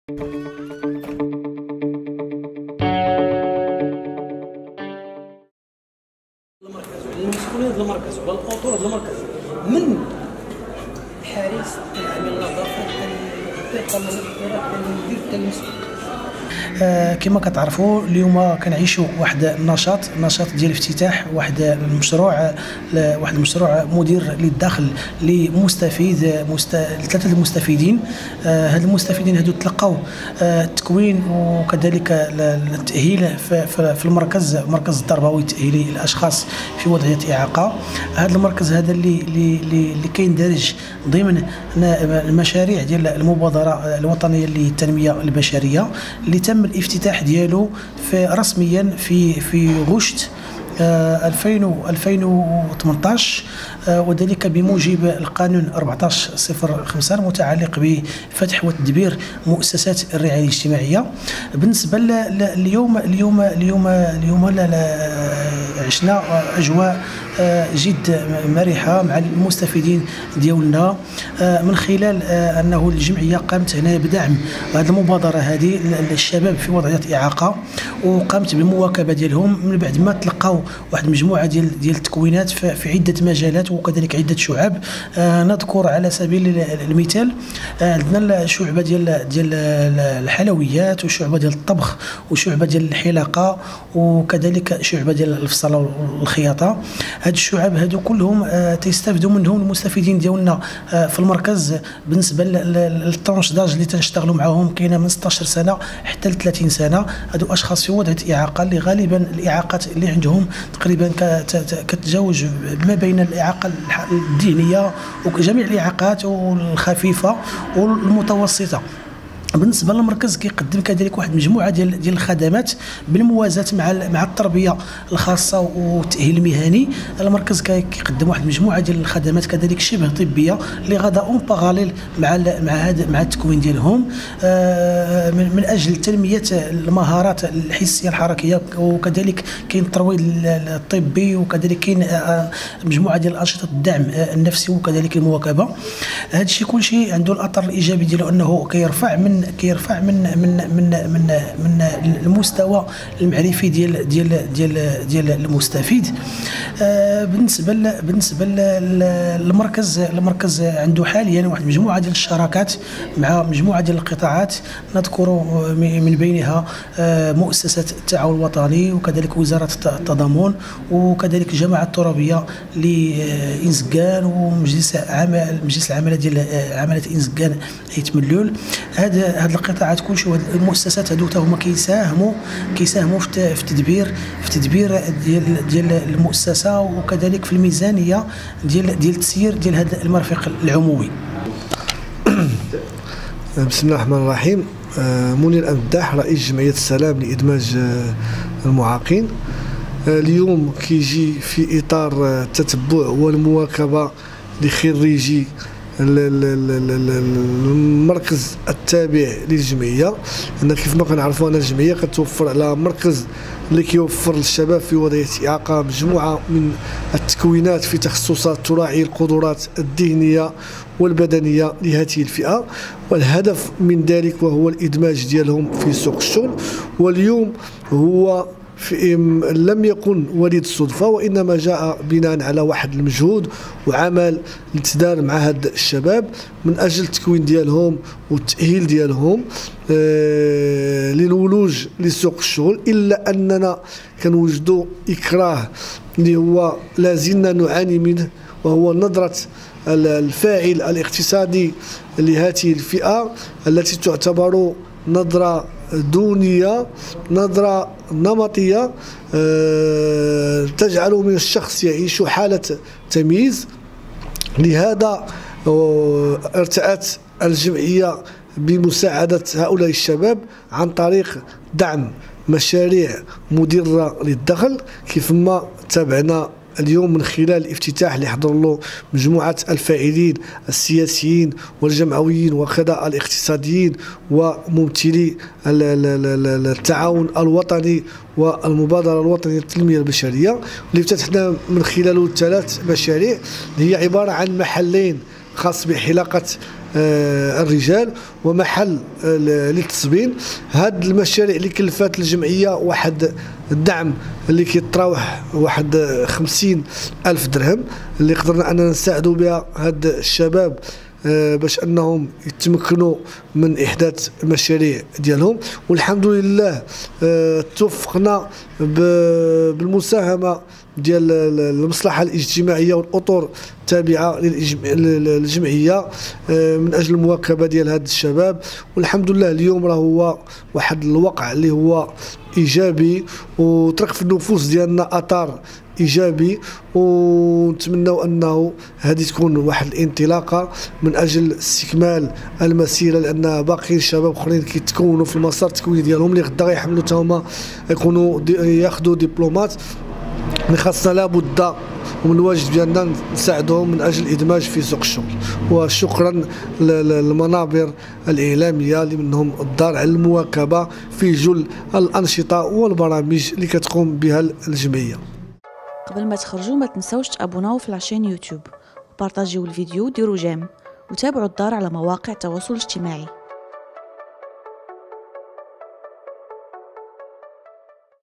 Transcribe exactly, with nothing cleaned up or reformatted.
المسؤولين ديال المركز والاطر ديال المركز من الحارس العامل النظافه الدقه من المدير حتى المسؤول. آه كما كتعرفوا اليوم كنعيشوا واحد النشاط النشاط ديال افتتاح واحد المشروع واحد المشروع مدير للداخل لمستفيد مست... ثلاثه المستفيدين. آه هاد المستفيدين هادو تلقاو آه التكوين وكذلك التاهيل في, في المركز المركز التربوي التاهيلي للاشخاص في وضعيه اعاقه. هذا المركز هذا اللي اللي اللي كيندرج ضمن المشاريع ديال المبادره الوطنيه للتنميه البشريه اللي تم الافتتاح ديالو في رسميا في في غشت ألفين وثمانطاش، وذلك بموجب القانون أربعطاش صفر خمسة المتعلق بفتح وتدبير مؤسسات الرعايه الاجتماعيه. بالنسبه اليوم اليوم اليوم اليوم عشنا اجواء جد مرحه مع المستفيدين ديالنا من خلال انه الجمعيه قامت هنا بدعم هذه المبادره هذه للشباب في وضعيه اعاقه، وقامت بالمواكبه ديالهم من بعد ما تلقاو واحد المجموعه ديال ديال التكوينات في عده مجالات وكذلك عده شعب. آه نذكر على سبيل المثال عندنا الشعبه ديال ديال الحلويات وشعبه ديال الطبخ وشعبه ديال الحلاقه وكذلك شعبه ديال الفصل والخياطه. هاد الشعب هادو كلهم آه تيستافدوا منهم المستفيدين ديالنا آه في المركز. بالنسبه للطونش داج اللي تنشتغلوا معاهم كاينه من ستطاش سنه حتى ل ثلاثين سنه. هادو اشخاص في وضعيه اعاقه اللي غالبا الاعاقات اللي عندهم تقريبا كتتجاوز ما بين الاعاقه الذهنيه وجميع الاعاقات والخفيفه والمتوسطه. بالنسبه للمركز كيقدم كذلك واحد المجموعه ديال ديال الخدمات بالموازاه مع مع التربيه الخاصه والتاهيل المهني. المركز كيقدم واحد المجموعه ديال الخدمات كذلك شبه طبيه اللي غادا اون باراليل مع مع هذا مع التكوين ديالهم من اجل تنميه المهارات الحسيه الحركيه، وكذلك كاين الترويض الطبي وكذلك كاين مجموعه ديال انشطه الدعم النفسي وكذلك المواكبه. هذا الشيء كل شيء عنده الاثر الايجابي ديالو انه كيرفع من كيرفع من من من من من المستوى المعرفي ديال ديال ديال ديال المستفيد. آه بالنسبه ل بالنسبه للمركز المركز عنده حاليا واحد المجموعه ديال الشراكات مع مجموعه ديال القطاعات، نذكر من بينها آه مؤسسه التعاون الوطني وكذلك وزاره التضامن وكذلك الجماعه الترابيه لإنسكان ومجلس عمل مجلس العماله ديال عماله إنسكان هيت ملول. هاد هاد القطاعات كلشي وهاد المؤسسات هادو حتى هما كيساهموا كيساهموا في في تدبير في تدبير ديال ديال المؤسسه وكذلك في الميزانيه ديال ديال التسيير ديال هذا المرفق العمومي. بسم الله الرحمن الرحيم. منير أمداح رئيس جمعيه السلام لادماج المعاقين. اليوم كيجي في اطار التتبع والمواكبه لخريجي المركز التابع للجمعيه. ان كيف ما كنعرفوا ان الجمعيه كتوفر على مركز اللي كيوفر للشباب في وضعيه اعاقه مجموعه من التكوينات في تخصصات تراعي القدرات الذهنيه والبدنيه لهذه الفئه، والهدف من ذلك وهو الادماج ديالهم في سوق الشغل. واليوم هو في لم يكن وليد الصدفه، وانما جاء بناء على واحد المجهود وعمل تدار مع هاد الشباب من اجل التكوين ديالهم والتاهيل ديالهم آه للولوج لسوق الشغل. الا اننا كنوجدوا اكراه اللي هو لازلنا نعاني منه، وهو نظره الفاعل الاقتصادي لهذه الفئه التي تعتبر نظره دونيه، نظرة نمطية أه تجعل من الشخص يعيش حالة تمييز. لهذا ارتأت الجمعية بمساعدة هؤلاء الشباب عن طريق دعم مشاريع مدرة للدخل، كيفما تابعنا اليوم من خلال الافتتاح اللي حضر له مجموعة الفاعلين السياسيين والجمعويين وكذا الاقتصاديين وممثلي التعاون الوطني والمبادرة الوطنية للتنمية البشرية، اللي افتتحنا من خلاله ثلاث مشاريع اللي هي عبارة عن محلين خاص بحلاقة الرجال ومحل للتسبين. هاد المشاريع اللي كلفات الجمعيه واحد الدعم اللي كيتراوح واحد خمسين ألف درهم اللي قدرنا أننا نساعدوا بها هاد الشباب باش انهم يتمكنوا من احداث المشاريع ديالهم. والحمد لله توفقنا بالمساهمه ديال المصلحه الاجتماعيه والاطر التابعه للجمعيه من اجل المواكبه ديال هاد الشباب. والحمد لله اليوم راه هو واحد الوقع اللي هو ايجابي وترك في النفوس ديالنا اثار ايجابي، ونتمنوا انه هذه تكون واحد الانطلاقه من اجل استكمال المسيره، لان باقي شباب اخرين كيتكونوا في المسار التكويني ديالهم اللي غدا غيحملوا حتى هما يكونوا ياخذوا دبلومات. من خاصنا لابد ومن الواجب ديالنا نساعدهم من اجل الادماج في سوق الشغل. وشكرا للمنابر الاعلاميه اللي منهم الدار على المواكبه في جل الانشطه والبرامج اللي كتقوم بها الجمعيه. قبل ما تخرجوا ما تنسوش تابوناو في لاشين يوتيوب وبارطاجيو الفيديو وديروا جيم وتابعوا الدار على مواقع التواصل الاجتماعي.